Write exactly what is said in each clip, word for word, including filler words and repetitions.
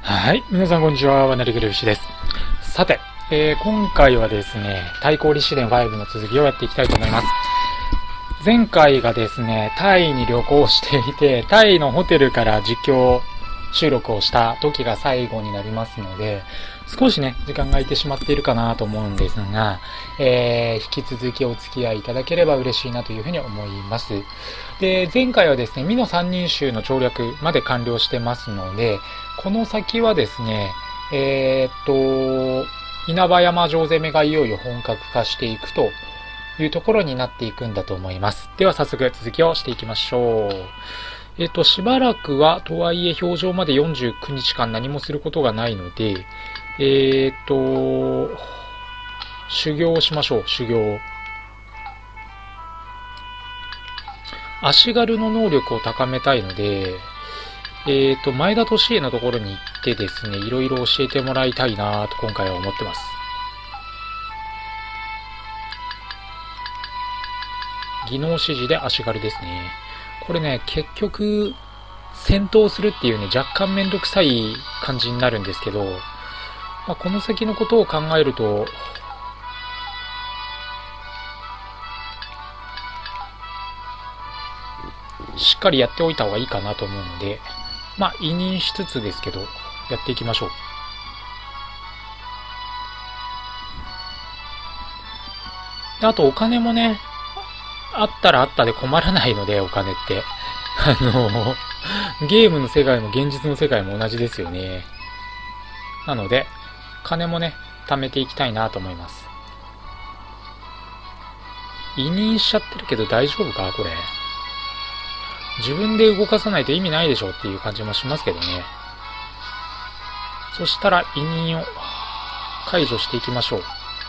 はい。皆さんこんにちは。ワナリグルフシです。さて、えー、今回はですね、対抗立志伝ファイブの続きをやっていきたいと思います。前回がですね、タイに旅行していて、タイのホテルから実況収録をした時が最後になりますので、少しね、時間が空いてしまっているかなと思うんですが、えー、引き続きお付き合いいただければ嬉しいなというふうに思います。で、前回はですね、美濃三人衆の調略まで完了してますので、この先はですね、えー、っと、稲葉山城攻めがいよいよ本格化していくというところになっていくんだと思います。では早速続きをしていきましょう。えっと、しばらくは、とはいえ表情までよんじゅうくにちかん何もすることがないので、えっと、修行をしましょう、修行。足軽の能力を高めたいので、えっと、前田利家のところに行ってですね、いろいろ教えてもらいたいなと今回は思ってます。技能指示で足軽ですね。これね、結局、戦闘するっていうね、若干めんどくさい感じになるんですけど、まあ、この先のことを考えると、しっかりやっておいた方がいいかなと思うので、まあ、委任しつつですけど、やっていきましょう。あと、お金もね、あったらあったで困らないので、お金って。あの、ゲームの世界も現実の世界も同じですよね。なので、金もね、貯めていきたいなと思います。委任しちゃってるけど大丈夫かこれ。自分で動かさないと意味ないでしょっていう感じもしますけどね。そしたら委任を解除していきましょう。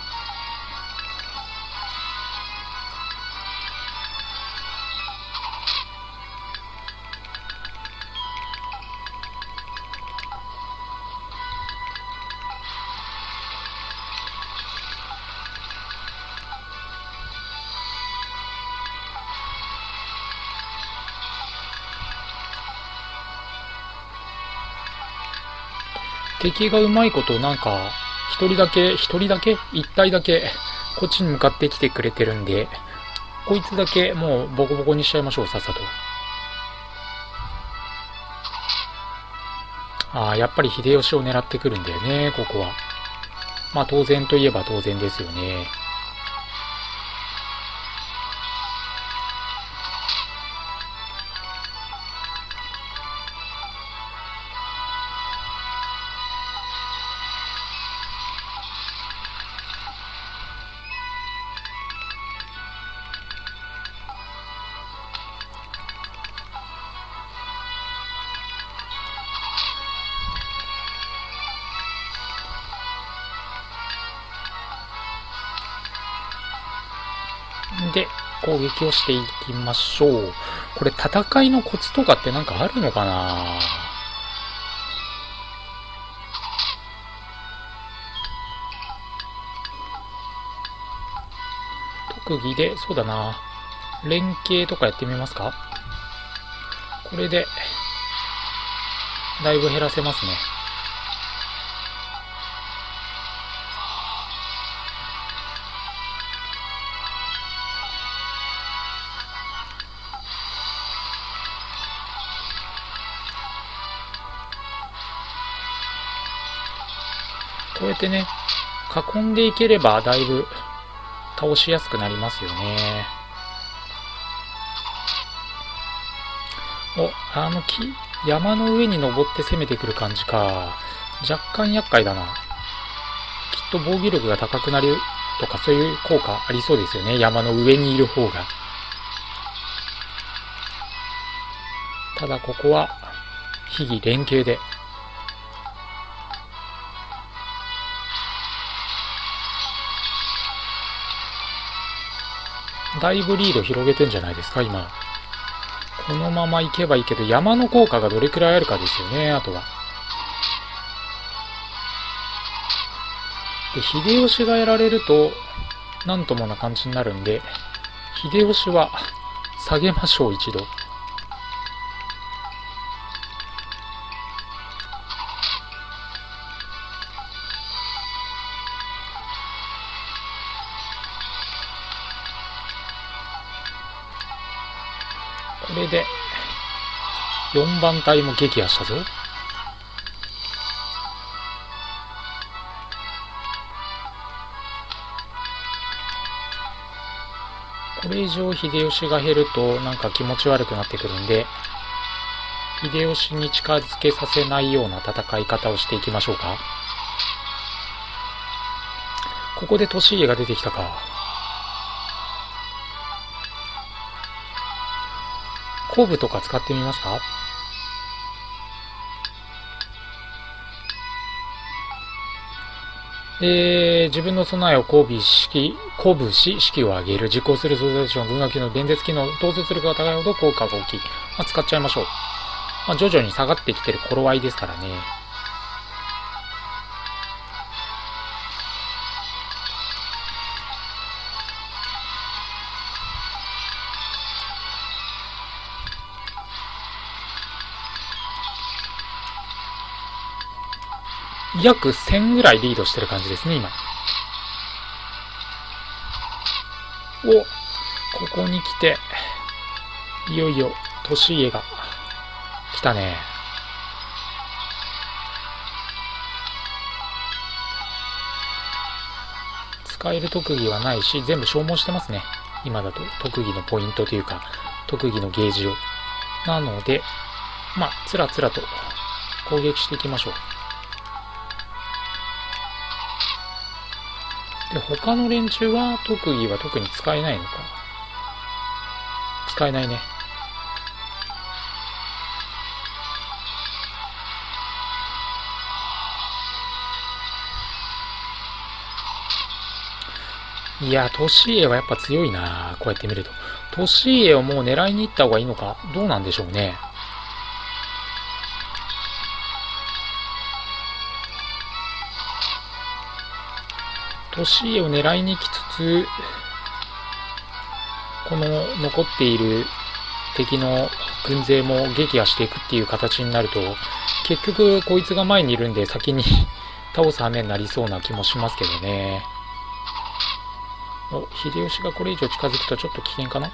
敵がうまいことなんか、一人だけ、一人だけ一体だけ、こっちに向かってきてくれてるんで、こいつだけもうボコボコにしちゃいましょう、さっさと。ああ、やっぱり秀吉を狙ってくるんだよね、ここは。まあ当然といえば当然ですよね。で、攻撃をしていきましょう。これ戦いのコツとかってなんかあるのかな？特技で、そうだな。連携とかやってみますか？これで、だいぶ減らせますね。こうやってね、囲んでいければだいぶ倒しやすくなりますよね。お、あの木、山の上に登って攻めてくる感じか。若干厄介だな。きっと防御力が高くなるとかそういう効果ありそうですよね。山の上にいる方が。ただここは、秘技連携で。だいぶリード広げてんじゃないですか、今。このまま行けばいいけど、山の効果がどれくらいあるかですよね、あとは。で、秀吉がやられると、なんともな感じになるんで、秀吉は下げましょう、一度。 れで、よんばん隊も撃破したぞ。これ以上秀吉が減るとなんか気持ち悪くなってくるんで、秀吉に近づけさせないような戦い方をしていきましょうか。ここで利家が出てきたか。鼓舞とか使ってみますか。えー、自分の備えを鼓舞し、鼓舞し、士気を上げる。実行する総勢たちの軍学機能、伝説機能、統率力が高いほど効果が大きい。まあ、使っちゃいましょう。まあ、徐々に下がってきてる頃合いですからね。約せんぐらいリードしてる感じですね、今。お、ここに来て、いよいよ、利家が、来たね。使える特技はないし、全部消耗してますね。今だと、特技のポイントというか、特技のゲージを。なので、まあ、つらつらと攻撃していきましょう。で、他の連中は特技は特に使えないのか。使えないね。いや、利家はやっぱ強いな。こうやって見ると。利家をもう狙いに行った方がいいのか。どうなんでしょうね。利家を狙いに来つつ、この残っている敵の軍勢も撃破していくっていう形になると、結局こいつが前にいるんで先に倒す羽目になりそうな気もしますけどね。お、秀吉がこれ以上近づくとちょっと危険かな。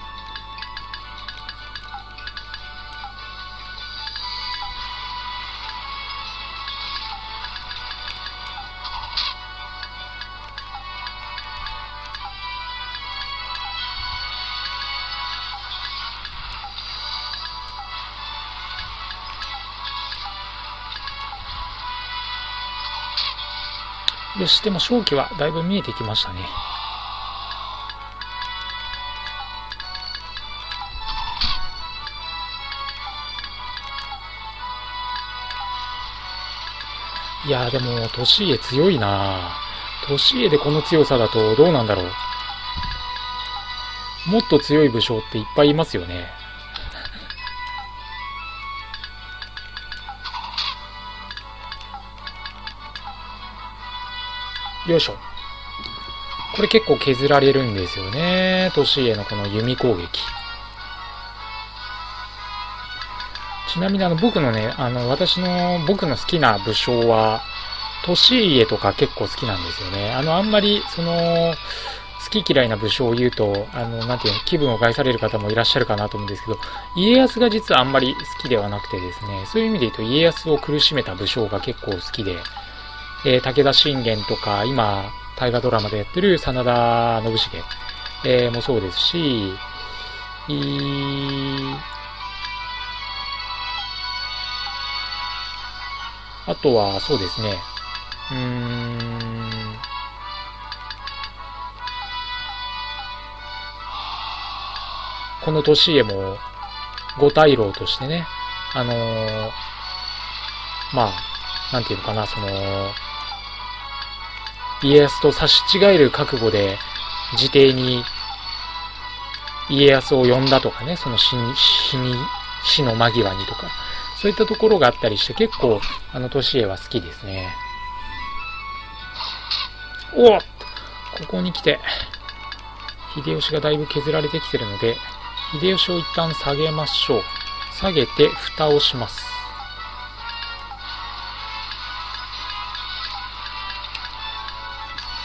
よし、でも勝機はだいぶ見えてきましたね。いやーでも、利家強いな。利家でこの強さだとどうなんだろう。もっと強い武将っていっぱいいますよね。よいしょ。これ結構削られるんですよね。利家のこの弓攻撃。ちなみにあの僕のね、あの私の僕の好きな武将は、利家とか結構好きなんですよね。あのあんまりその好き嫌いな武将を言うと、あのなんていうの、気分を害される方もいらっしゃるかなと思うんですけど、家康が実はあんまり好きではなくてですね、そういう意味で言うと家康を苦しめた武将が結構好きで、えー、武田信玄とか、今、大河ドラマでやってる真田信繁、えー、もそうですし、いーあとは、そうですね、うーん、この利家も、五大老としてね、あのー、まあ、なんていうのかな、その、家康と差し違える覚悟で自邸に家康を呼んだとかね、その死に、死に、死の間際にとか、そういったところがあったりして結構あの利家は好きですね。おっ、ここに来て秀吉がだいぶ削られてきてるので、秀吉を一旦下げましょう。下げて蓋をします。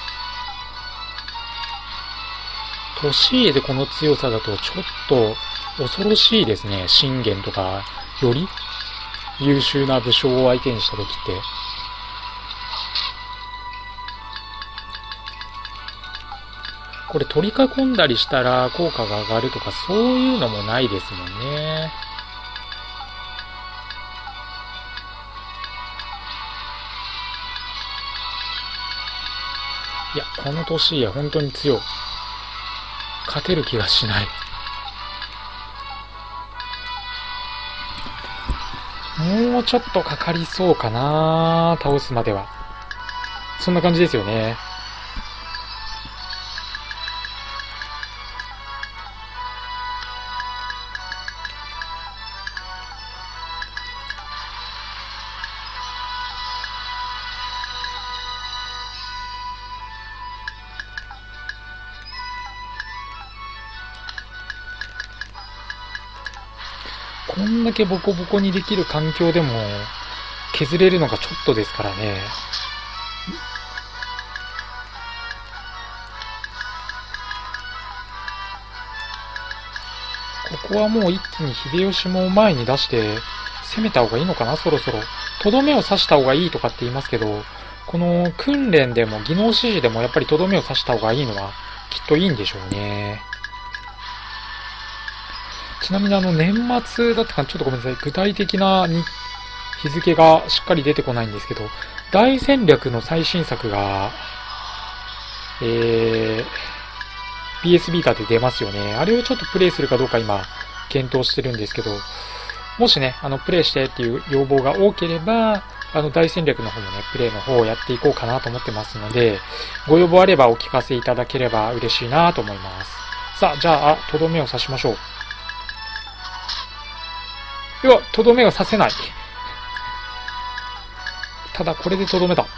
利家でこの強さだとちょっと恐ろしいですね。信玄とか、より優秀な武将を相手にした時って。これ取り囲んだりしたら効果が上がるとかそういうのもないですもんね。いや、この年や本当に強い。勝てる気がしない。もうちょっとかかりそうかな、倒すまでは。そんな感じですよね。こんだけボコボコにできる環境でも削れるのがちょっとですからね。ここはもう一気に秀吉も前に出して攻めた方がいいのかな、そろそろ。とどめを刺した方がいいとかって言いますけど、この訓練でも技能指示でもやっぱりとどめを刺した方がいいのはきっといいんでしょうね。ちなみにあの年末だったかな、ちょっとごめんなさい。具体的な日付がしっかり出てこないんですけど、大戦略の最新作が、えー、ピーエス ビータで出ますよね。あれをちょっとプレイするかどうか今、検討してるんですけど、もしね、あの、プレイしてっていう要望が多ければ、あの、大戦略の方もね、プレイの方をやっていこうかなと思ってますので、ご要望あればお聞かせいただければ嬉しいなと思います。さあ、じゃあ、とどめを刺しましょう。いや、とどめが刺せない。ただ、これでとどめだ。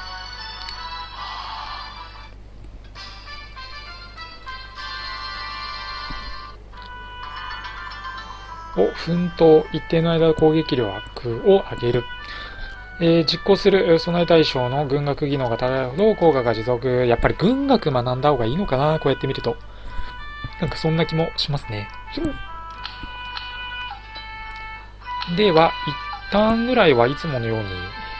お、奮闘。一定の間攻撃力を上げる。えー、実行する備え対象の軍学技能が高いほど効果が持続。やっぱり軍学学んだ方がいいのかな、こうやって見ると。なんかそんな気もしますね。では、一旦ぐらいはいつものように、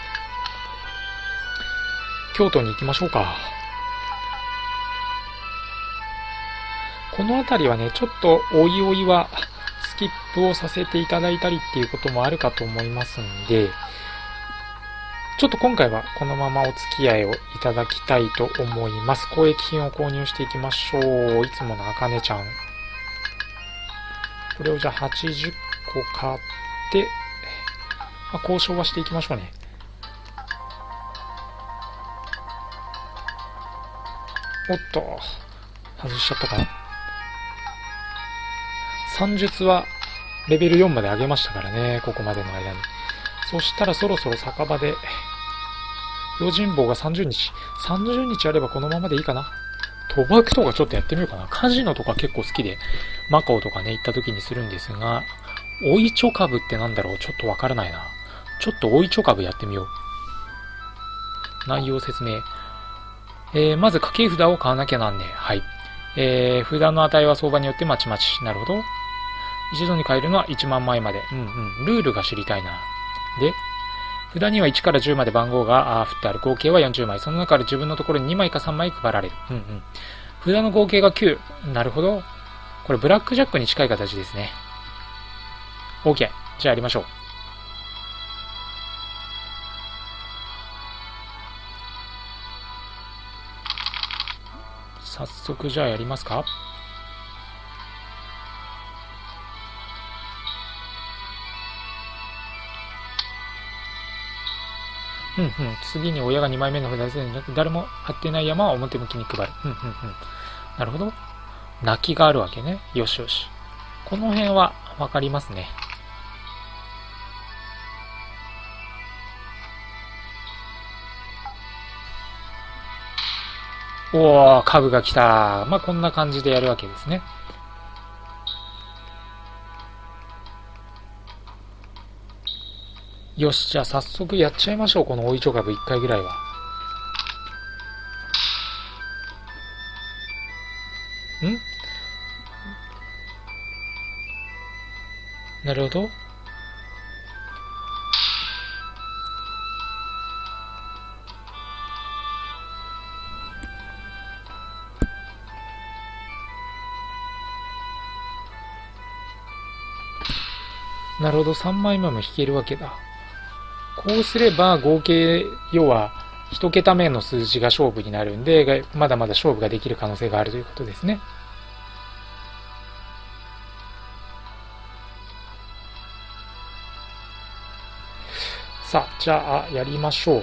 京都に行きましょうか。この辺りはね、ちょっとおいおいはスキップをさせていただいたりっていうこともあるかと思いますんで、ちょっと今回はこのままお付き合いをいただきたいと思います。交易品を購入していきましょう。いつものあかねちゃん。これをじゃあはちじゅっこ買って、まあ、交渉はしていきましょうね。おっと、外しちゃったかな。算術はレベルよんまで上げましたからね、ここまでの間に。そしたらそろそろ酒場で、用心棒がさんじゅうにち。さんじゅうにちあればこのままでいいかな。賭博とかちょっとやってみようかな。カジノとか結構好きで、マカオとかね、行った時にするんですが、おいちょ株ってなんだろう、ちょっとわからないな。ちょっとおいちょ株やってみよう。内容説明。えー、まず掛け札を買わなきゃなんねえ。はい。えー、札の値は相場によってまちまち。なるほど。一度に買えるのはいちまんまいまで。うんうん。ルールが知りたいな。で、札にはいちからじゅうまで番号が振ってある。合計はよんじゅうまい。その中から自分のところににまいかさんまい配られる。うんうん。札の合計がきゅう。なるほど。これブラックジャックに近い形ですね。OK。じゃあやりましょう。早速じゃあやりますか。うんうん。次に親がにまいめの札で誰も貼ってない山は表向きに配る。うんうんうん。なるほど。泣きがあるわけね。よしよし。この辺はわかりますね。おー、株が来た。まあ、こんな感じでやるわけですね。よし、じゃあ早速やっちゃいましょう。このおいちょ株いっかいぐらいは。んなるほど。なるほど、さんまいめも引けるわけだ。こうすれば合計、要はいち桁目の数字が勝負になるんで、まだまだ勝負ができる可能性があるということですね。さあ、じゃあ、やりましょう。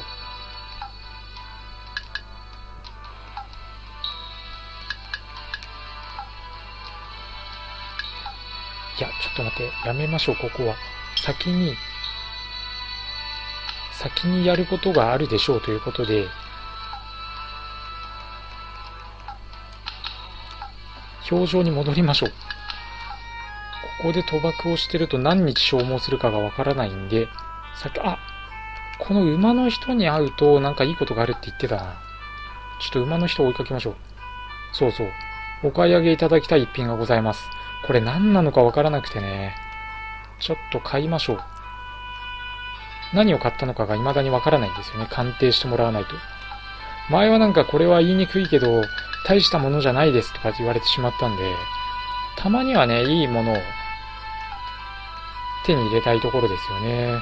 いや、ちょっと待って、やめましょう、ここは。先に、先にやることがあるでしょうということで、表情に戻りましょう。ここで賭博をしてると何日消耗するかがわからないんで、さっき、あ、この馬の人に会うとなんかいいことがあるって言ってたな。ちょっと馬の人を追いかけましょう。そうそう。お買い上げいただきたい一品がございます。これ何なのかわからなくてね。ちょっと買いましょう。何を買ったのかが未だにわからないんですよね。鑑定してもらわないと。前はなんかこれは言いにくいけど、大したものじゃないですとか言われてしまったんで、たまにはね、いいものを手に入れたいところですよね。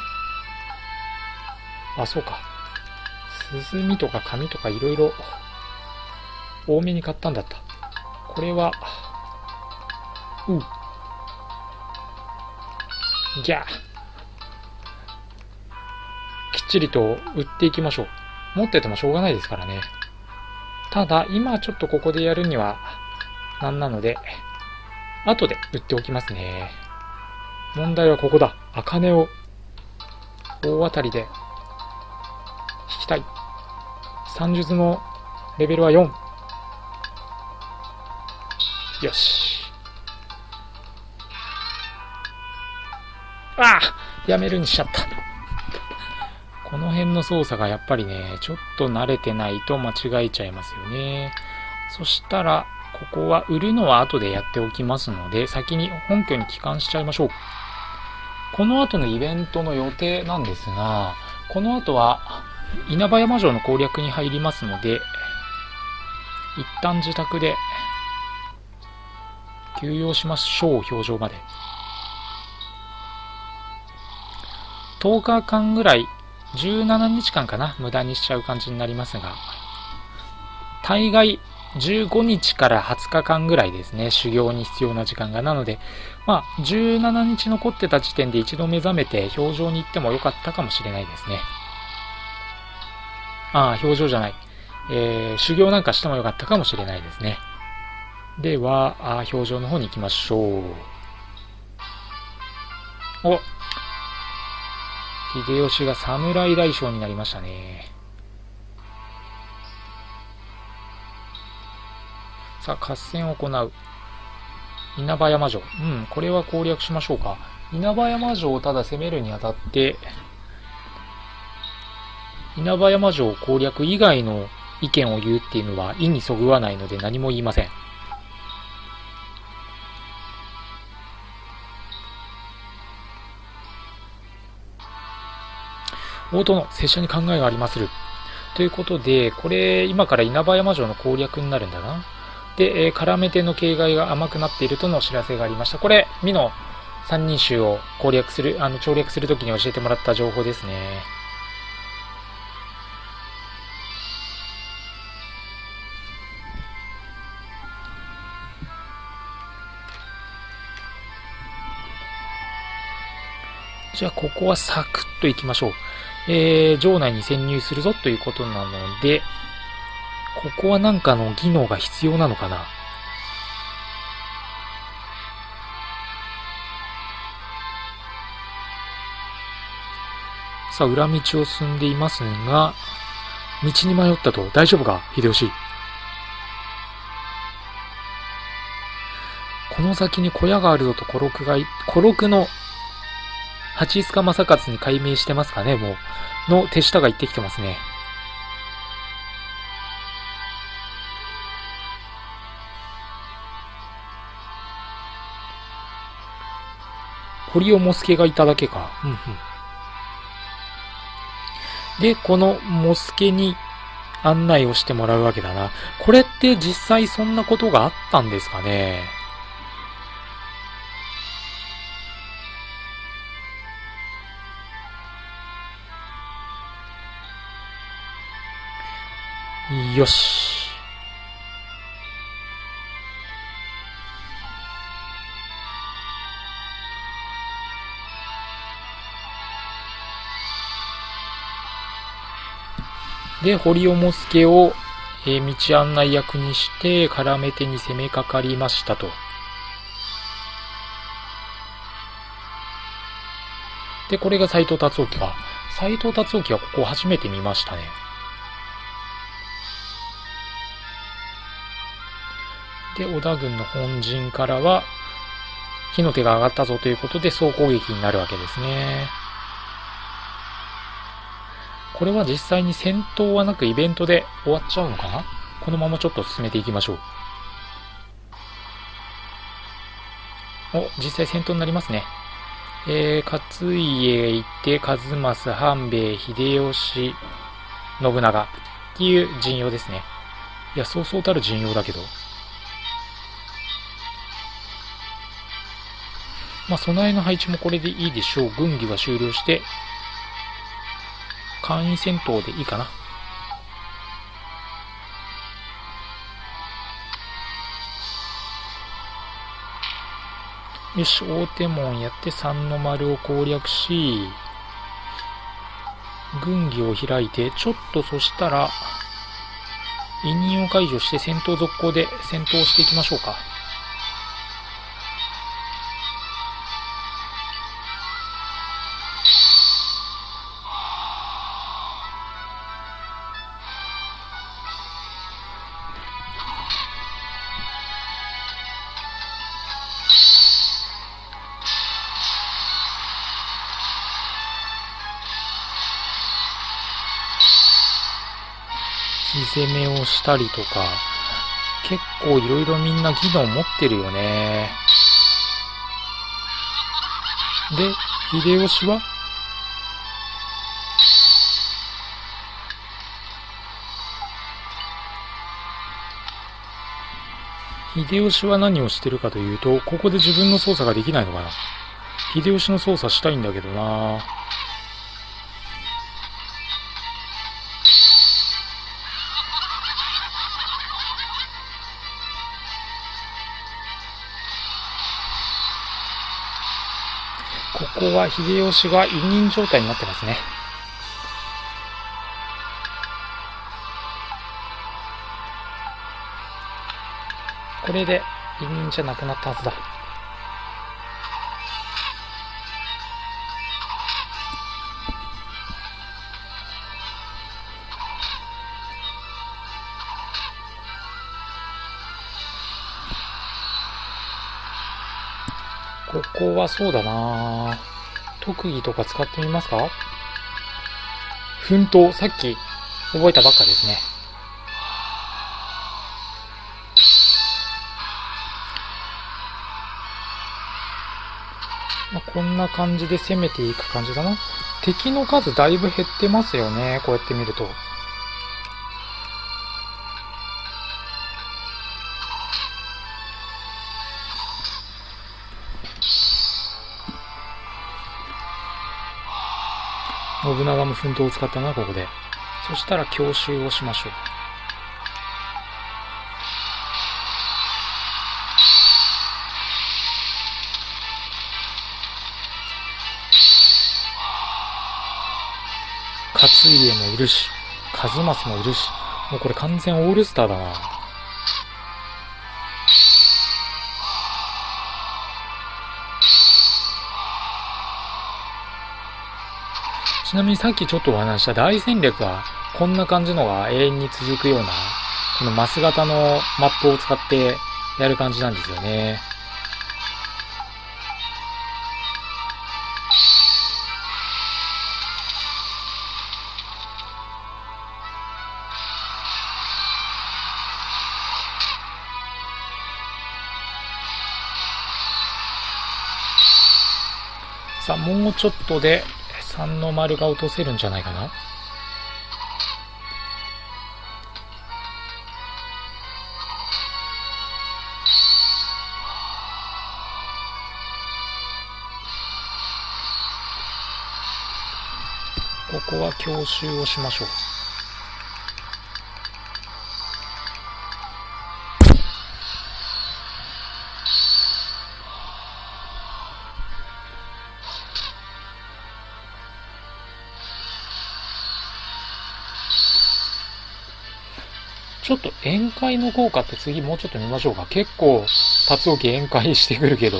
あ、そうか。鼓とか紙とかいろいろ多めに買ったんだった。これは、うう。ギャー。きっちりと売っていきましょう。持っててもしょうがないですからね。ただ、今ちょっとここでやるにはなんなので、後で売っておきますね。問題はここだ。茜を大当たりで引きたい。算術のレベルはよん。よし。ああ、やめるにしちゃった。この辺の操作がやっぱりね、ちょっと慣れてないと間違えちゃいますよね。そしたら、ここは売るのは後でやっておきますので、先に本拠に帰還しちゃいましょう。この後のイベントの予定なんですが、この後は稲葉山城の攻略に入りますので、一旦自宅で休養しましょう。表情までとおかかんぐらい、じゅうななにちかんかな、無駄にしちゃう感じになりますが、大概じゅうごにちからはつかかんぐらいですね、修行に必要な時間が。なので、まあ、じゅうしちにち残ってた時点で一度目覚めて表情に行ってもよかったかもしれないですね。ああ、表情じゃない。えー、修行なんかしてもよかったかもしれないですね。では、あ表情の方に行きましょう。お秀吉が侍大将になりましたね。さあ、合戦を行う。稲葉山城。うん、これは攻略しましょうか。稲葉山城をただ攻めるにあたって、稲葉山城攻略以外の意見を言うっていうのは意にそぐわないので何も言いません。大殿、拙者に考えがありまする。ということで、これ、今から稲葉山城の攻略になるんだな。で、えー、絡め手の形骸が甘くなっているとのお知らせがありました。これ、美の三人衆を攻略する、あの、調略するときに教えてもらった情報ですね。じゃあ、ここはサクッと行きましょう。えー、城内に潜入するぞということなので、ここはなんかの技能が必要なのかな。さあ、裏道を進んでいますが、道に迷ったと。大丈夫か、秀吉。この先に小屋があるぞと小六が、小六の八須賀正勝に改名してますかね、もう。の手下が言ってきてますね。 堀尾茂助がいただけか。うんうん。で、この茂助に案内をしてもらうわけだな。これって実際そんなことがあったんですかね。よし。で、堀尾茂助を、えー、道案内役にして、絡め手に攻めかかりましたと。で、これが斎藤達興か。斎藤達興はここ初めて見ましたね。で、織田軍の本陣からは、火の手が上がったぞということで総攻撃になるわけですね。これは実際に戦闘はなくイベントで終わっちゃうのかな。このままちょっと進めていきましょう。お、実際戦闘になりますね。えー、勝家へ行って数正、半兵衛、秀吉、信長っていう陣容ですね。いや、そうそうたる陣容だけど。まあ、備えの配置もこれでいいでしょう。軍議は終了して、簡易戦闘でいいかな。よし、大手門やって三の丸を攻略し、軍議を開いて、ちょっとそしたら、委任を解除して戦闘続行で戦闘していきましょうか。火攻めをしたりとか、結構いろいろみんな技能持ってるよね。で、秀吉は秀吉は何をしてるかというと、ここで自分の操作ができないのかな。秀吉の操作したいんだけどな。ここは秀吉が委任状態になってますね。これで委任じゃなくなったはずだ。ここはそうだな。特技とか使ってみますか？奮闘、さっき覚えたばっかですね。まあ、こんな感じで攻めていく感じだな。敵の数だいぶ減ってますよね、こうやって見ると。信長も奮闘を使ったな、ここで。そしたら強襲をしましょう。勝家もいるし、数正もいるし、もうこれ完全オールスターだな。ちなみにさっきちょっとお話した大戦略はこんな感じのが永遠に続くような、このマス型のマップを使ってやる感じなんですよね。 さあ、もうちょっとでさんの丸が落とせるんじゃないかな。ここは強襲をしましょう。ちょっと宴会の効果って次もうちょっと見ましょうか。結構、竜置宴会してくるけど。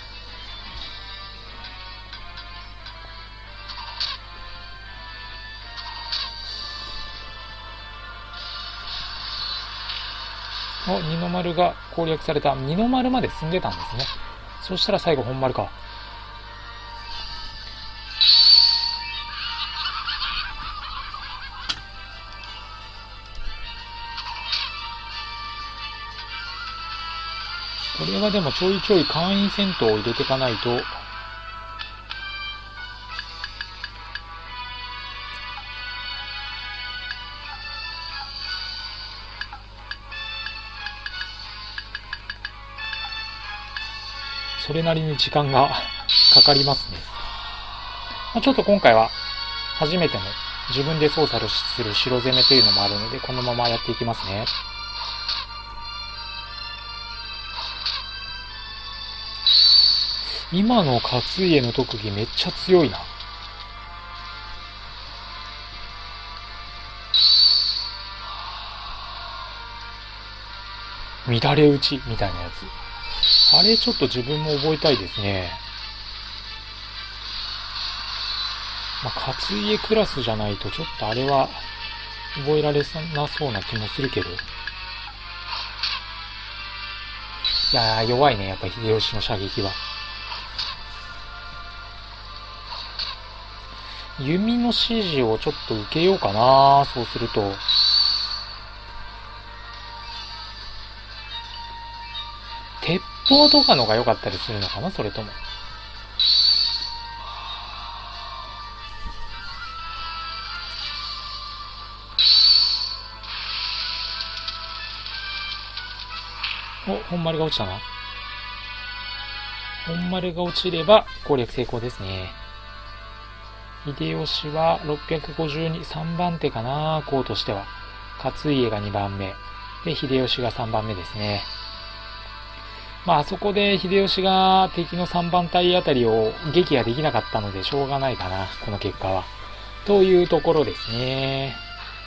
お、二の丸が攻略された。二の丸まで進んでたんですね。そしたら最後本丸か。これはでもちょいちょい簡易戦闘を入れていかないと。それなりに時間がかかりますね。まあ、ちょっと今回は初めての自分で操作する城攻めというのもあるので、このままやっていきますね。今の勝家の特技めっちゃ強いな。乱れ打ちみたいなやつ。あれちょっと自分も覚えたいですね。まあ、勝家クラスじゃないとちょっとあれは覚えられなそうな気もするけど。いやー弱いね、やっぱ秀吉の射撃は。弓の指示をちょっと受けようかな。そうすると。鉄砲とかのが良かったりするのかな、それとも。お、本丸が落ちたな。本丸が落ちれば攻略成功ですね。秀吉はろっぴゃくごじゅうに、さんばん手かな、こうとしては。勝家がにばんめ。で、秀吉がさんばんめですね。まあ、あそこで秀吉が敵のさんばん隊あたりを撃破できなかったのでしょうがないかな、この結果は。というところですね。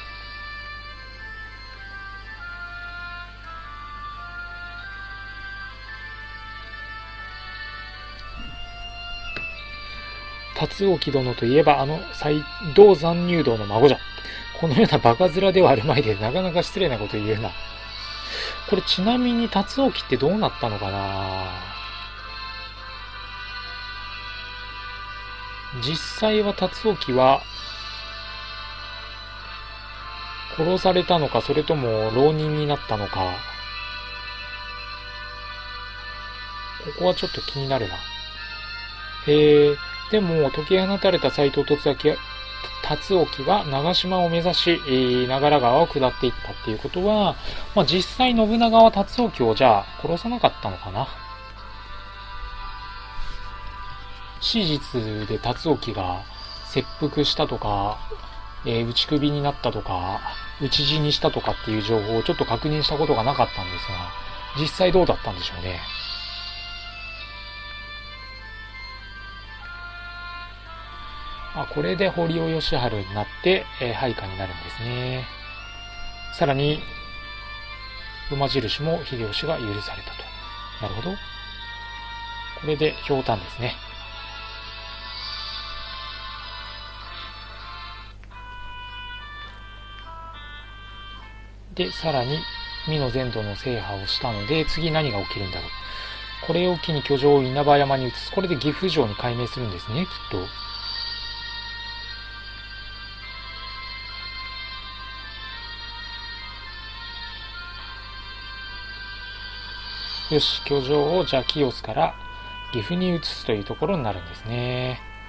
辰興殿といえば、あの、斎道残入道の孫じゃ。このようなバカ面ではあるまいで、なかなか失礼なこと言うな。これちなみに辰興ってどうなったのかな。実際は辰興は、殺されたのか、それとも浪人になったのか。ここはちょっと気になるな。へえ。でも、解き放たれた斎藤辰興は長島を目指し、長良川を下っていったっていうことは、まあ、実際信長は辰興をじゃあ殺さなかったのかな。史実で辰興が切腹したとか、えー、打ち首になったとか、討ち死にしたとかっていう情報をちょっと確認したことがなかったんですが、実際どうだったんでしょうね。あ、これで堀尾義治になって、えー、配下になるんですね。さらに、馬印も秀吉が許されたと。なるほど。これでひょうたんですね。で、さらに、美濃全土の制覇をしたので、次何が起きるんだろう。これを機に居城を稲葉山に移す。これで岐阜城に改名するんですね、きっと。よし、居城をじゃあ清須から岐阜に移すというところになるんですね。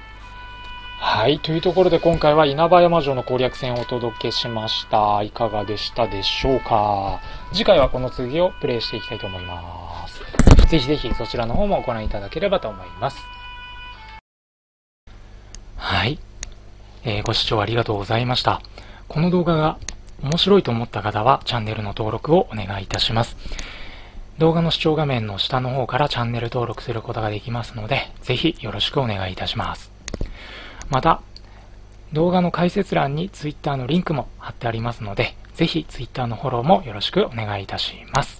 はい。というところで今回は稲葉山城の攻略戦をお届けしました。いかがでしたでしょうか。次回はこの続きをプレイしていきたいと思います。ぜひぜひそちらの方もご覧いただければと思います。はい。えー、ご視聴ありがとうございました。この動画が面白いと思った方はチャンネルの登録をお願いいたします。動画の視聴画面の下の方からチャンネル登録することができますので、ぜひよろしくお願いいたします。また、動画の解説欄に Twitter のリンクも貼ってありますので、ぜひ Twitter のフォローもよろしくお願いいたします。